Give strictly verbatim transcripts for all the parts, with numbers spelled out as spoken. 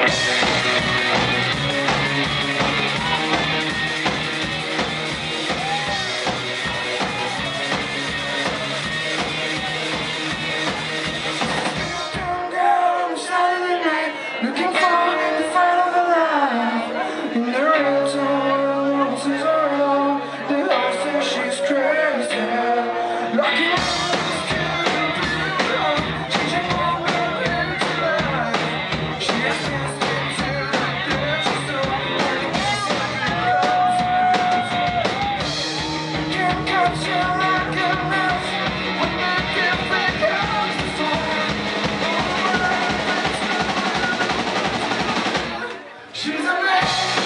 Looking for the fight of a life. In the red zone, roses are low. The house says she's crazy. Locking arms to the blue, changing all the way to life. She has danced into the pleasure zone, and it keeps her can't catch you like a mouse when the different comes before. She's a man.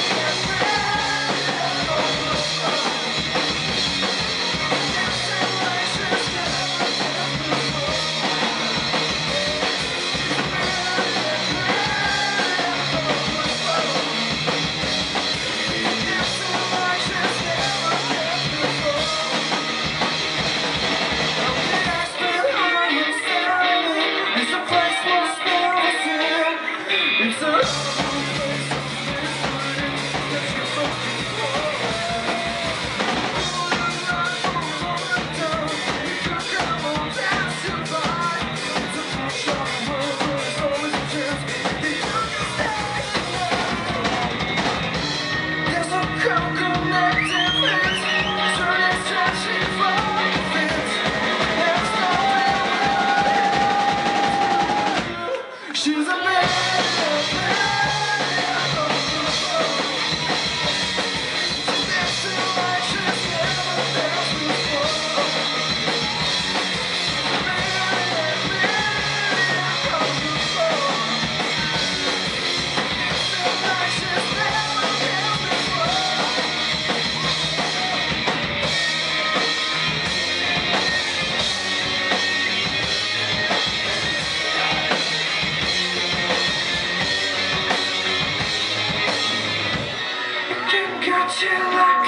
It's a She's a man. Got you like